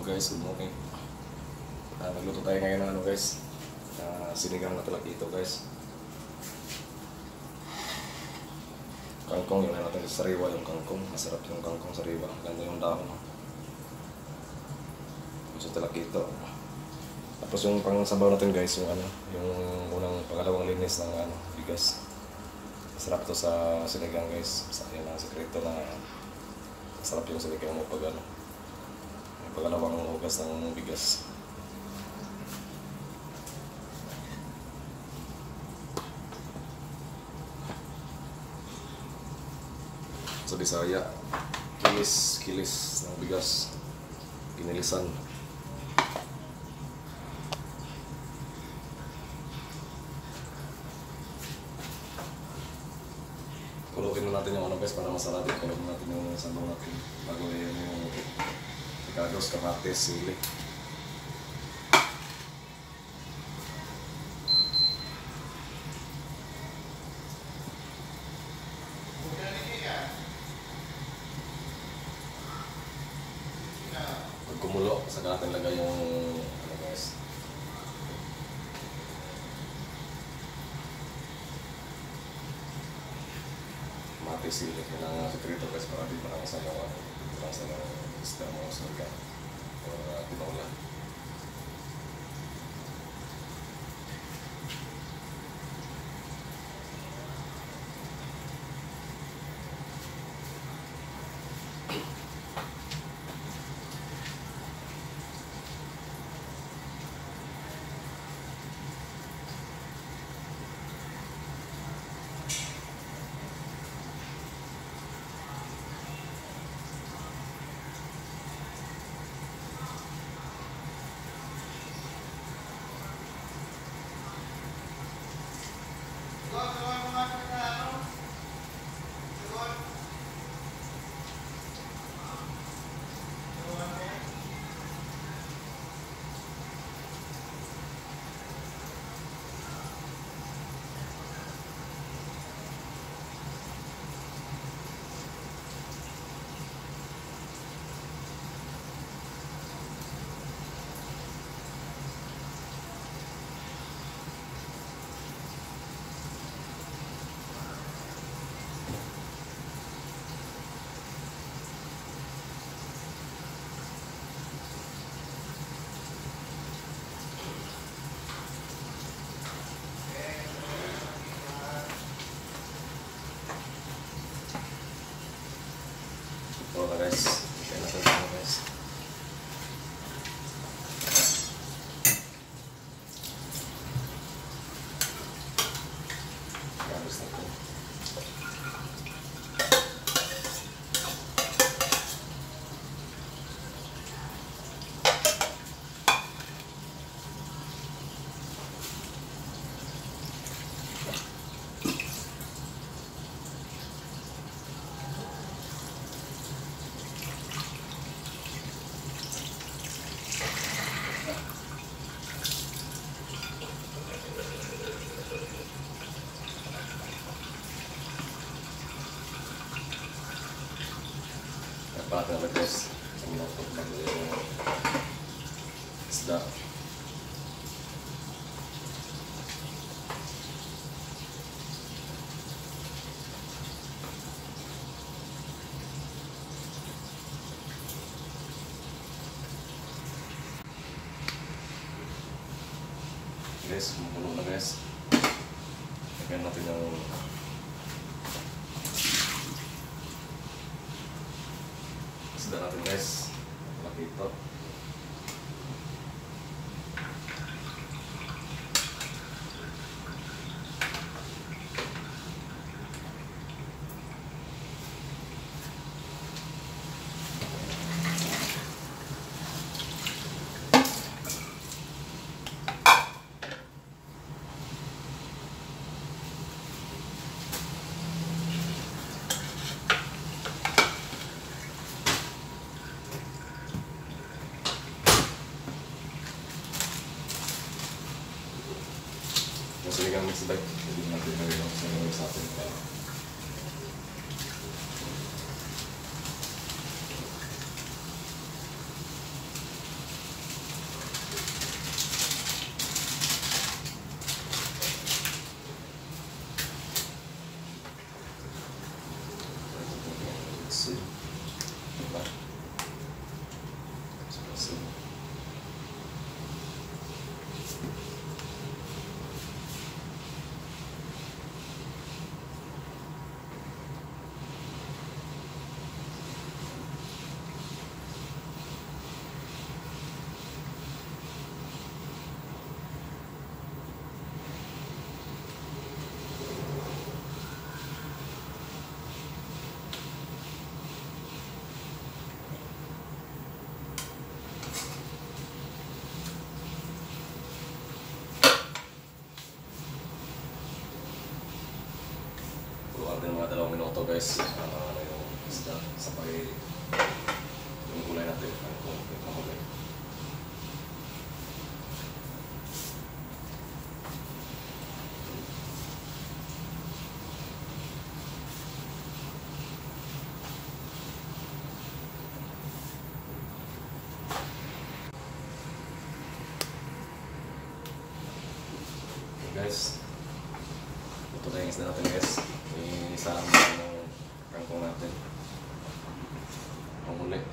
guys, good morning. Nagluto tayo ngayon ng ano guys, sinigang na talakito guys. Kangkong, yun na natin sa sariwa yung kangkong. Masarap yung kangkong sariwa. Ganda yung dahon. Yung talakito. Tapos yung pang-sabaw natin guys, yung ano, yung unang pangalawang linis ng ano, bigas. Masarap to sa sinigang guys. Yan ang sekreto na masarap yung sinigang mo pag ano, yung pangalawang hugas ng bigas. Sa Bisaya, kilis ng bigas, kinilisan. Kulutin na natin yung ano guys para masarap. Kulutin natin yung sabaw natin bago yung picados, kamatis, sili. Pag kumulo, saka natin lagay yung ano guys, mati sili. Yan ang sekreto guys para di parang sa mga parang sa mga isda mga sinigang o tinola. Ito na guys, kaya natin ito guys. Gabos na ito. Palat na guys, sumutok na yung isda. Guys, kumukulo na guys. Lagyan natin yung isda natin guys, makito. Sinigang mix bag, hindi natin gawin sa atin. Exhale. Diba? Exhale. Puluhan din mga 2 minuto guys. Yung isda sa yung gulay natin. Kung mahuli. Guys, ito na yung isda natin guys. Isama yung kangkong natin. Ang huli.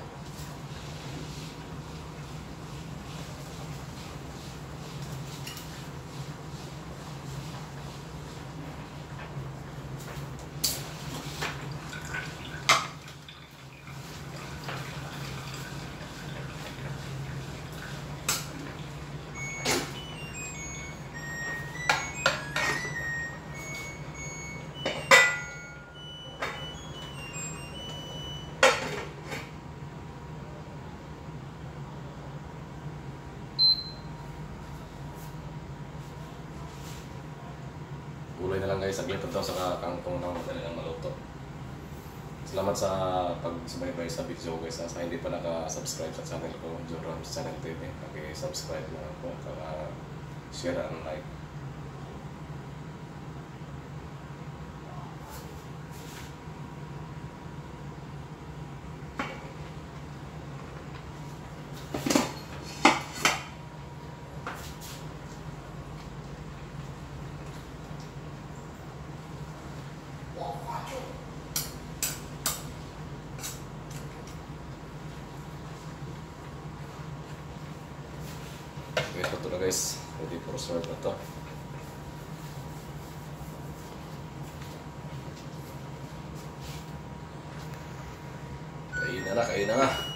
Gulay na lang guys, saglit ito sa kangkong na madali lang maluto. Salamat sa pagsubaybay sa video guys. Sa hindi pa naka-subscribe sa channel ko, John Rams Channel TV, paki-subscribe na ako, share and like. Okay, ito na guys. Ready for serve na to. Kain na na.